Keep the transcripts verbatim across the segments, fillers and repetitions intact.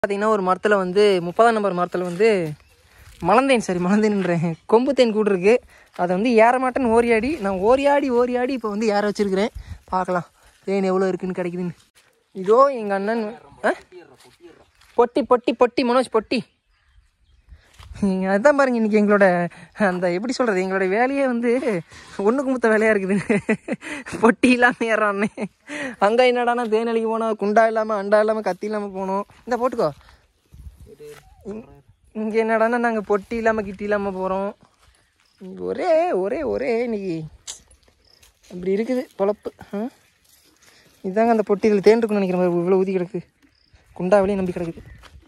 பார்த்தீங்கன்னா ஒரு மரத்தில் வந்து முப்பதாம் நம்பர் மரத்தில் வந்து மலந்தேன் சரி மலந்தேன்றேன் கொம்பு தேன் கூடு இருக்குது. அதை வந்து ஏற மாட்டேன்னு ஓரியாடி நான் ஓரியாடி ஓரியாடி இப்போ வந்து ஏற வச்சுருக்கிறேன். பார்க்கலாம் தேன் எவ்வளோ இருக்குதுன்னு கிடைக்குதுன்னு. இதோ எங்கள் அண்ணன் பொட்டி பொட்டி பொட்டி மனோஜ் பொட்டி. அதுதான் பாருங்க இன்றைக்கி எங்களோட அந்த எப்படி சொல்கிறது எங்களோட வேலையே வந்து ஒன்றுக்கு முத்த வேலையாக இருக்குது. பொட்டி இல்லாமல் ஏறானே அங்கே என்னடானா தேனலிக்கு போனோம், குண்டா இல்லாமல் அண்டா இல்லாமல் கத்தி இல்லாமல் போனோம். இந்த போட்டுக்கோ. இங்கே என்னடானா நாங்கள் பொட்டி இல்லாமல் கிட்டி இல்லாமல் போகிறோம். ஒரே ஒரே ஒரே இன்னைக்கு அப்படி இருக்குது பொழப்பு. இதுதாங்க அந்த பொட்டிகள் தேன் இருக்குன்னு நினைக்கிறேன். இவ்வளோ ஊதி கிடக்குது, குண்டாவிலையும் நம்பி கிடக்குது.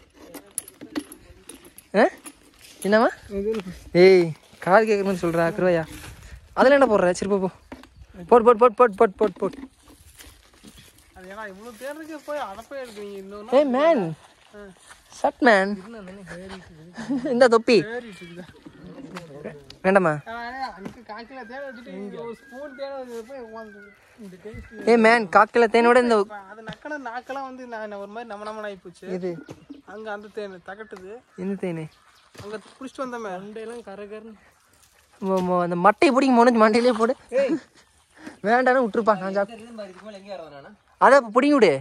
ஆ என்னம்மா ஏய் காது கேட்குற மாதிரி சொல்கிறா கிருவையா? அதில் என்ன போடுற? சரி போ போட் போட் போட் போட் போட் போட் போட் ஏய் மேன் சட் மேன் இந்த தொப்பி வேண்டாமா? ஏ மேன் காக்கில தேனோட இந்த நாக்கெல்லாம் வந்து ஒரு மாதிரி நம்ம நம்ம ஆகி போச்சு. இது அங்கே அந்த தேன் தகட்டுது. எந்த தேனு? அங்கே பிடிச்சிட்டு வந்தோமே மண்டையெல்லாம் கரகரன்னு அந்த மட்டையை பிடிக்கும் போனது மண்டையிலே போடு. வேண்டாம் விட்டுருப்பா. நான் அதை பிடிங்க விடு.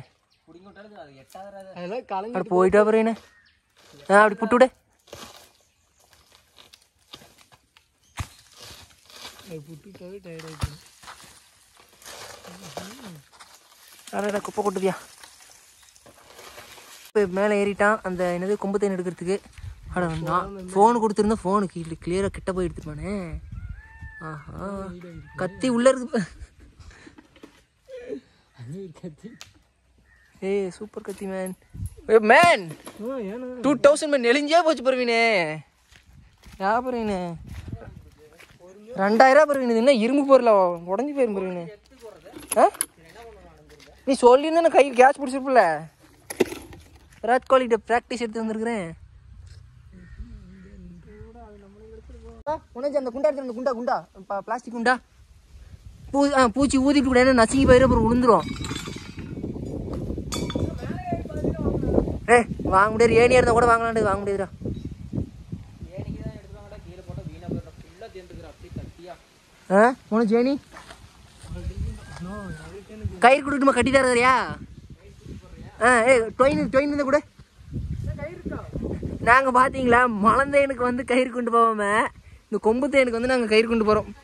அப்படி போயிட்டு அப்புறம் என்ன ஆ அப்படி புட்டு விடு. புட்டுட்டாவே டயர்ட் ஆகிடுச்சு. அடடா குப்பை கொட்டுதியா. இப்போ மேலே ஏறிட்டான் அந்த என்னது கொம்பு தேன் எடுக்கிறதுக்கு. அட நான் ஃபோனு கொடுத்துருந்தேன், ஃபோனு கீழே கிளியராக கிட்ட போய் எடுத்துப்பானே. ஆஹா கத்தி உள்ளே இருக்கு. ஏய் சூப்பர் கத்தி man. Man two thousand man நெலிஞ்சே போச்சு பருவீனே. யா பருவீனே ரெண்டாயிரம் பருவீனு என்ன இரும்பு பொருளா உடஞ்சி போயிரும் பருவீனு. ஆ நீ சொல்லியிருந்தேன் கை கேட்ச் பிடிச்சிருப்பில்ல. விராட் கோலிகிட்ட ப்ராக்டிஸ் எடுத்து வந்துருக்குறேன். உனக்கு அந்த குண்டா எடுத்து அந்த குண்டா குண்டா பிளாஸ்டிக் குண்டா பூ ஆ பூச்சி ஊதிட்டு கூட என்ன நசுங்கி போயிடும், அப்புறம் விழுந்துரும். ஏ வாங்க முடியாது, ஏனியா இருந்தால் கூட வாங்கலாண்டு வாங்க முடியாதுடா. ஆ உனக்கு ஏனி கயிறு கொடுக்கணுமா? கட்டி தரறியா? ஆ ஏ டொயின் டொயின் இருந்தால் கூட நாங்கள் பார்த்தீங்களா மலந்தேனுக்கு வந்து கயிறு கொண்டு போவோமே, இந்த கொம்பு தேனுக்கு வந்து நாங்கள் கயிறு கொண்டு போகிறோம்.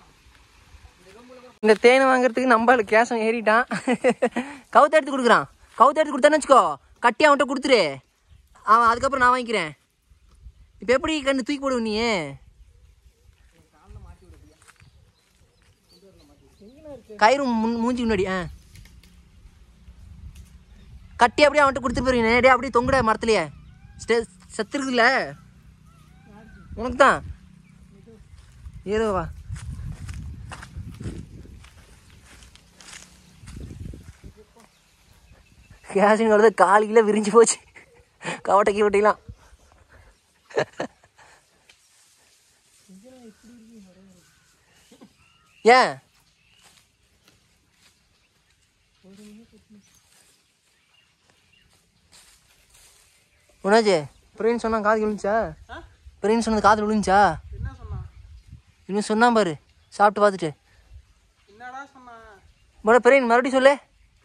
இந்த தேனை வாங்குறதுக்கு நம்ம கேஷம் ஏறிட்டான். கவுத்த எடுத்து கொடுக்குறான். கவுத்த எடுத்து கொடுத்தான்னு வச்சுக்கோ, கட்டி அவன்கிட்ட கொடுத்துரு, அவன் அதுக்கப்புறம் நான் வாங்கிக்கிறேன். இப்போ எப்படி கண்ணு தூக்கி போடுவ நீ? கயிறு முன் மூஞ்சி முன்னாடி ஆ கட்டி அப்படியே அவன்கிட்ட கொடுத்துட்டு போறீங்க. டே அப்படியே தொங்குட மரத்துலையே ஸ்டே செத்து இருக்குல்ல உனக்கு தான். ஏதோவா கேசின் வருது, கால் கிலோ விரிஞ்சு போச்சு கவட்டை கீவட்டையெல்லாம். ஏன் உணாஜே பிரவீன் சொன்னா காது விழுந்துச்சா? பிரவீன் சொன்னது காது விழுந்துச்சா? இன்னும் சொன்னான் பாரு சாப்பிட்டு பார்த்துட்டு. மறு பிரவீன் மறுபடியும் சொல்லு.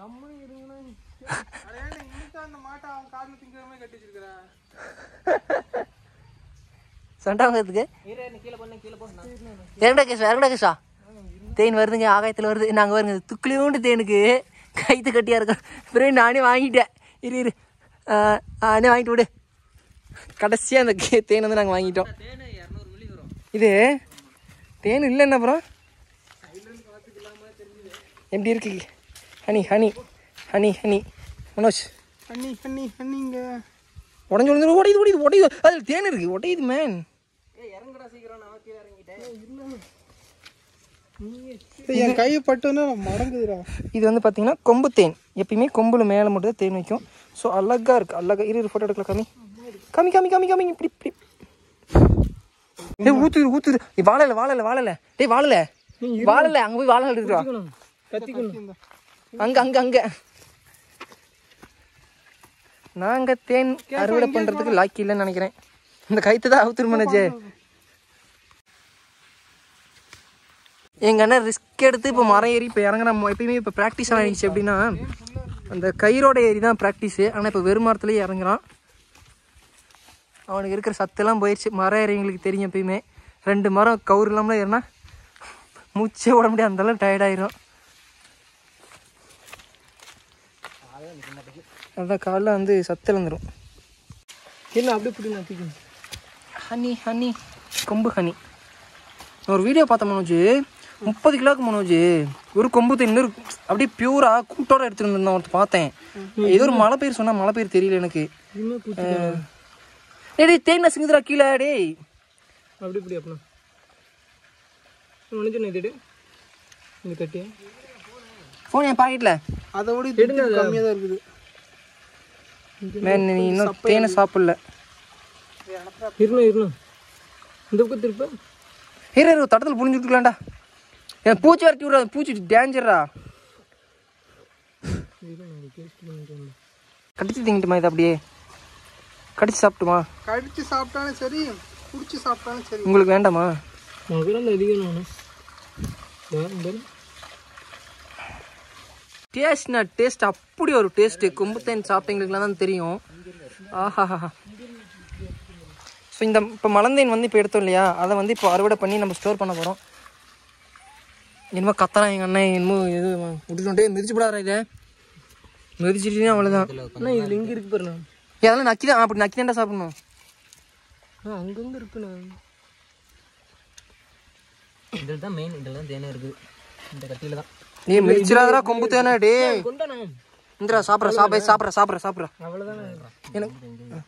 சண்டாங்கிறதுக்கு இரண்டா கேசா இரண்டா கேசா தேன் வருதுங்க, ஆகாயத்தில் வருது. நாங்கள் வருங்க துக்குலியோண்டு தேனுக்கு கைத்து கட்டியாக இருக்கோம். பிரவீன் நானே வாங்கிட்டேன். இரு இரு அண்ணே வாங்கிட்டு விடு. கடைசியாக அந்த தேன் வந்து நாங்கள் வாங்கிட்டோம். இது தேன் இல்லைன்னா அப்புறம் எப்படி இருக்கு? ஹனி ஹனி ஹனி ஹனி மனோஜ் ஹனி ஹனி ஹனிங்க உடஞ்சி உடஞ்சி உடையுது உடையுது உடையுது. அதில் தேன் இருக்கு உடையுது மேன். என் கை பட்டுன்னா மடங்குதுடா. இது வந்து பார்த்தீங்கன்னா கொம்பு தேன். எப்பயுமே கொம்புல மேலே மட்டும் தான் தேன் வைக்கும். ஸோ அழகா இருக்கு. அழகா இரு ஃபோட்டோ எடுக்கலாம். கம்மி கம்மி கம்மி கம்மி கம்மி இப்படி இப்படி ஏ ஊத்துது ஊத்துது. வாழல வாழல வாழல டேய் வாழல வாழல. அங்கே போய் வாழல எடுத்துருவா. அங்கே அங்கே அங்கே நாங்கள் தேன் அறுவடை பண்ணுறதுக்கு லாக்கி இல்லைன்னு நினைக்கிறேன். இந்த கைத்து தான் அவுத்துரு மனோஜே. எங்கள் அண்ணன் ரிஸ்க் எடுத்து இப்போ மரம் ஏறி இப்போ இறங்குற எப்பயுமே இப்போ ப்ராக்டிஸ் ஆகிடுச்சு. எப்படின்னா அந்த கயிறோட ஏறி தான் ப்ராக்டிஸு. ஆனால் இப்போ வெறும் மரத்துலேயே இறங்குறான். அவனுக்கு இருக்கிற சத்தெல்லாம் போயிடுச்சு. மரம் ஏறிங்களுக்கு தெரியும். எப்பயுமே ரெண்டு மரம் கவுரு இல்லாமல் ஏறினா மூச்சே ஓட முடியாது, அந்தளவு டயர்டாயிரும். அதான் காலைல வந்து சத்து இழந்துடும். என்ன அப்படி இப்படி நத்திக்கணும். ஹனி ஹனி கொம்பு ஹனி. ஒரு வீடியோ பார்த்தேன் மனோஜ், முப்பது கிலோவுக்கு மனோஜ் ஒரு கொம்பு தேன் இன்னொரு அப்படியே பியூரா கூட்டோட எடுத்துட்டு வந்திருந்தான். ஒருத்தர் பார்த்தேன். ஏதோ ஒரு மழை பெயர் சொன்னா மழை பெயர் தெரியல எனக்கு. டேய் தேன் நசுங்குதுடா கீழே. டேய் அப்படி இப்படி அப்பனா முடிஞ்சு இங்கே தட்டி ஃபோன் என் பாக்கெட்டில் அதை விட எடுங்க, கம்மியாக தான் இருக்குது. மேன் நீ இன்னும் தேனை சாப்பிடல. இருணும் இருணும் இந்த பக்கம் திருப்ப ஹீரோ இரு தட்டத்தில் புரிஞ்சு விட்டுக்கலாம்டா. என் பூச்சி வரட்டி விட்றா, பூச்சி டேஞ்சரா. கடிச்சு திங்கிட்டுமா இது? அப்படியே கடிச்சு சாப்பிட்டுமா? கடிச்சு சாப்பிட்டாலும் சரி, பிடிச்சி சாப்பிட்டாலும் சரி. உங்களுக்கு வேண்டாமா? டேஸ்ட்னா டேஸ்ட் அப்படி ஒரு டேஸ்ட்டு. கொம்பு தேன் சாப்பிட்டவங்களுக்குலாம் தான் தெரியும். ஆஹாஹா. ஸோ இந்த இப்போ மலந்தேன் வந்து இப்போ எடுத்தோம் இல்லையா, அதை வந்து இப்போ அறுவடை பண்ணி நம்ம ஸ்டோர் பண்ண போகிறோம். என்னமோ கத்தலாம் எங்கள் அண்ணன், என்னமோ இது விட்டுட்டே மிதிச்சு விடாதா இதை. மிதிச்சிட்டே அவ்வளோதான். அண்ணா இதில் இங்கே இருக்கு பாருண்ணா. அதெல்லாம் நக்கி தான், அப்படி நக்கி தான்டா சாப்பிடணும். ஆ அங்கங்கே இருக்குண்ணா. இதில் தான் மெயின், இதில் தான் தேனே இருக்குது. இந்த கட்டியில் தான். நீ மிதிச்சிடாதடா கொம்பு தேனை. டே இந்திரா சாப்பிட்ற சாப்பிட சாப்பிட்ற சாப்பிட்ற சாப்பிட்ற அவ்வளோதானே எனக்கு.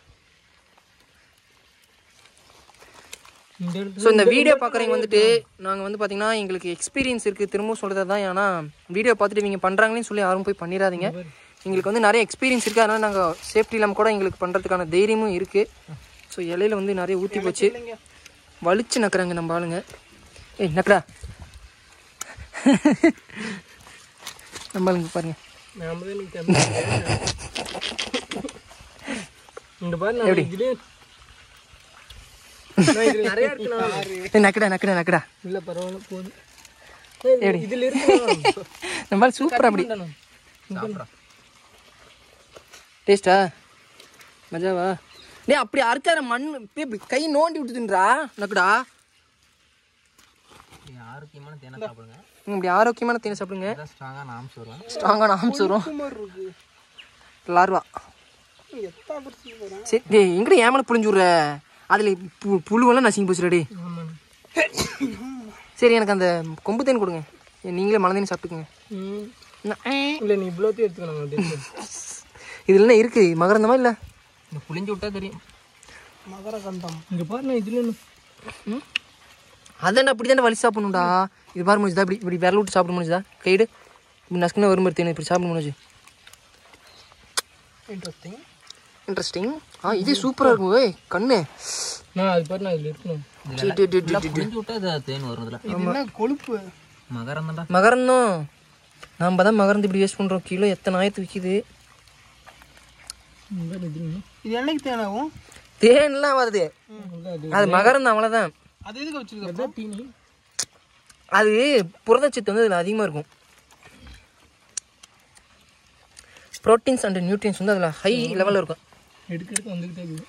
ஸோ இந்த வீடியோ பார்க்குறவங்க வந்துட்டு நாங்கள் வந்து பார்த்தீங்கன்னா எங்களுக்கு எக்ஸ்பீரியன்ஸ் இருக்குது. திரும்பவும் சொல்கிறது தான். ஏன்னா வீடியோ பார்த்துட்டு இவங்க பண்ணுறாங்களேன்னு சொல்லி யாரும் போய் பண்ணிடாதீங்க. எங்களுக்கு வந்து நிறைய எக்ஸ்பீரியன்ஸ் இருக்குது. அதனால் நாங்கள் சேஃப்டி இல்லாமல் கூட எங்களுக்கு பண்ணுறதுக்கான தைரியமும் இருக்குது. ஸோ இலையில வந்து நிறைய ஊற்றி போச்சு, வலிச்சு நக்குறாங்க நம்ம ஆளுங்க. ஏய் நக்கடா நம்ம ஆளுங்க பாருங்க. எப்படி நக்கடா நக்கடா நக்கடா இல்லை பரவாயில்ல போதும். எப்படி இதில் இருக்கு நம்ம சூப்பராக அப்படி டேஸ்டா மஜாவா? டே அப்படி அரைச்சார மண் கை நோண்டி விட்டுதுன்றா நக்கடா. ஆரோக்கியமான தேனை சாப்பிடுங்க. இப்படி ஆரோக்கியமான தேனை சாப்பிடுங்க. ஸ்ட்ராங்கான ஆம்ஸ் வரும். ஸ்ட்ராங்கான ஆம்ஸ் வரும். லார்வா சரி. டே எங்கடி ஏமலை புளிஞ்சு விட்ற? அதில் பு புழுவெல்லாம் நசிங்கி போச்சுடா. டே சரி எனக்கு அந்த கொம்பு தேன் கொடுங்க. நீங்களே மலந்தேன் சாப்பிட்டுக்குங்க. இல்லை நீ இவ்வளோத்தையும் எடுத்துக்கணும். இதில் என்ன இருக்குது? மகரந்தமா இல்லை? இந்த புளிஞ்சு விட்டா தெரியும். மகரகந்தம் இங்கே பாருண்ணா. இதில் ம் அதான்டா அப்படி தானே வலி சாப்பிடணும்டா. இது பாரு முடிஞ்சுதா? இப்படி இப்படி விரல விட்டு சாப்பிட முடிஞ்சுதா? கைடு இப்படி நசுக்குன்னு வரும்போது தேன் இப்படி சாப்பிட முடிஞ்சு. Interesting interesting. ஆ இது சூப்பராக இருக்கும். ஓய் கண்ணு நான் அது பாரு நான் இதில் இருக்கணும். புளிஞ்சு விட்டா அது தேன் வரும். இதில் கொழுப்பு மகரந்தா. மகரந்தம் நாம் தான் மகரந்து இப்படி வேஸ்ட் பண்ணுறோம். கிலோ எத்தனை ஆயிரத்து விற்கிது. இது என்னைக்கு தேனாகும்? தேன்லாம் வருது. அது மகரந்தம் அவ்வளோதான். அது எதுக்கு வச்சிருக்க? அது புரதச்சத்து வந்து அதில் அதிகமாக இருக்கும். ப்ரோட்டீன்ஸ் அண்ட் நியூட்ரியன்ஸ் வந்து அதில் ஹை லெவலில் இருக்கும். எடுக்கிறதுக்கு வந்துக்கிட்டே இருக்குது.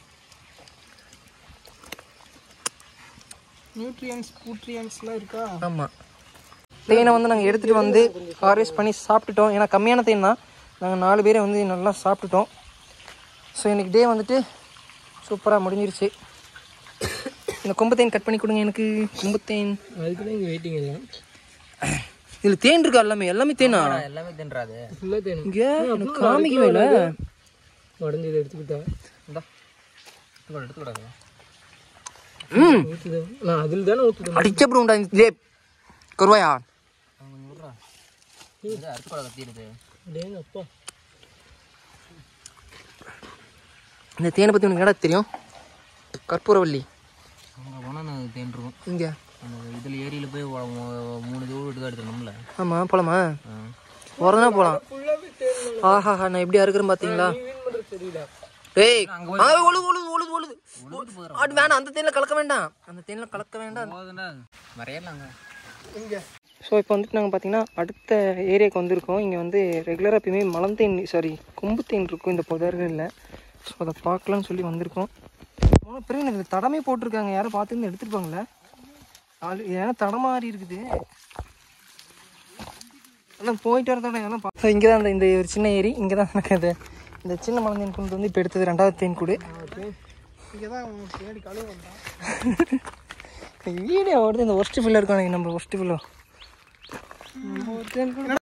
நியூட்ரியன்ஸ் நியூட்ரியன்ஸ்லாம் இருக்கா? ஆமாம். தேனை வந்து நாங்கள் எடுத்துகிட்டு வந்து ஹார்வெஸ்ட் பண்ணி சாப்பிட்டுட்டோம். ஏன்னா கம்மியான தேன் தான். நாங்கள் நாலு பேரை வந்து நல்லா சாப்பிட்டுட்டோம். ஸோ இன்றைக்கி டே வந்துட்டு சூப்பராக முடிஞ்சிருச்சு. இந்த கொம்பு தேன் கட் பண்ணி கொடுங்க எனக்கு. கொம்பு தேன் அதுக்கு தான் இங்கே வெயிட்டிங் இல்லை. இதில் தேன் இருக்கா? எல்லாமே எல்லாமே தேனா? எல்லாமே தேன்றாது. ஃபுல்லாக தேன். இங்கே எனக்கு காமிக்கவே இல்லை. உடஞ்சி இதை எடுத்துக்கிட்டா இந்தா எடுத்துக்கூடாது. ம் ஊற்றுது. நான் அதில் தானே ஊற்றுது. அடிச்சப்படி உண்டா இதே கருவாயா? அறுத்துக்கூடாது கத்திடுது. டேங்க அப்பா. இந்த தேனை பற்றி உனக்கு என்னடா தெரியும்? கற்பூரவல்லி அங்கே போனால் தேன் இருக்கும். இங்கே அந்த இதில் ஏரியில் போய் மூணு தூள் தான் எடுத்துக்கணும்ல. ஆமாம் போகலாமா? உரதுனா போகலாம். ஆஹாஹா நான் எப்படி அறுக்கிறேன் பார்த்தீங்களா? ஏய் அங்க ஒழுது ஒழுது ஒழுது ஒழுது ஆட்டு வேணாம், அந்த தேனில் கலக்க வேண்டாம், அந்த தேனில் கலக்க வேண்டாம். வரையலாங்க இங்கே ஸோ இப்போ வந்துட்டு நாங்கள் பார்த்தீங்கன்னா அடுத்த ஏரியாவுக்கு வந்திருக்கோம். இங்கே வந்து ரெகுலராக எப்பயுமே மலந்தேன் சாரி கொம்பு தேன் இருக்கும் இந்த புதர்களில். ஸோ அதை பார்க்கலான்னு சொல்லி வந்திருக்கோம். போன பிறகு எனக்கு தடமே போட்டிருக்காங்க, யாரும் பார்த்துருந்து எடுத்துருப்பாங்களே. ஆள் ஏன்னா தடமாறி இருக்குது. ஆனால் போயிட்டு வரதோட எல்லாம் பார்த்து இங்கே தான் அந்த இந்த ஒரு சின்ன ஏரி, இங்கே தான் எனக்கு அந்த இந்த சின்ன மலந்தேன் கொண்டு வந்து இப்போ எடுத்தது ரெண்டாவது தேன் கூடு. இங்கே தான் தேடி கழுவு வந்தான் வீடியோ ஓடுது. இந்த ஒஸ்ட் ஃபில்லர் இருக்கானே நம்ம ஒஸ்ட் ஃபில்லோ.